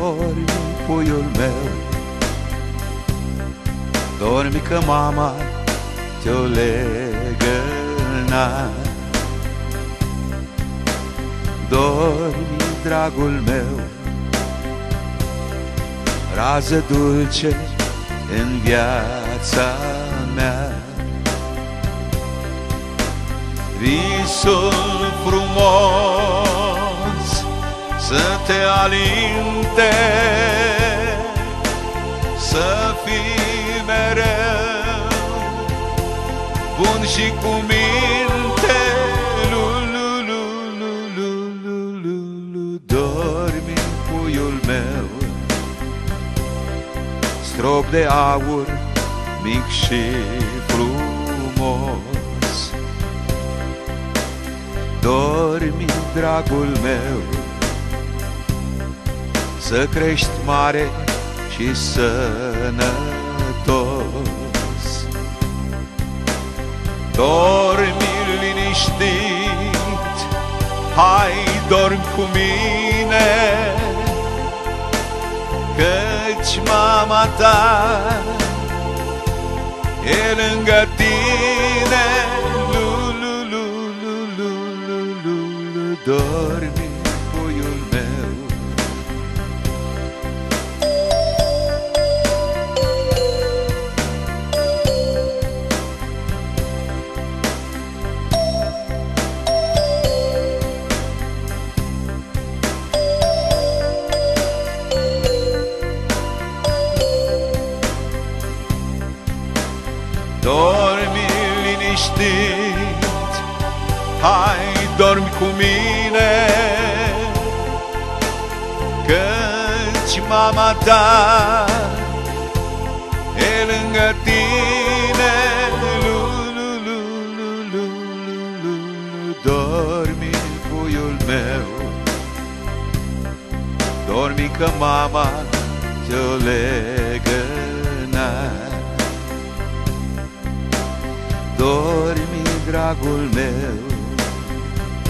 Dormi, puiul meu, dormi că mama te-o legă în ar. Dormi, dragul meu, rază dulce în viața mea. Visul frumos să te alinte, să fii mereu bun și cu minte. Dormi, puiul meu, strop de aur, mic și frumos. Dormi, dragul meu, să crești mare și sănătos. Dormi liniștit, hai, dormi cu mine, căci mama ta e lângă tine. Dormi, puiul meu. Dormi liniștit, hai, dormi cu mine, căci mama ta e lângă tine. Dormi, puiul meu, dormi că mama te-o legă în ar. Dormi, dragul meu,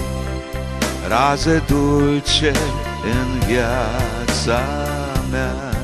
rază dulce în viața mea.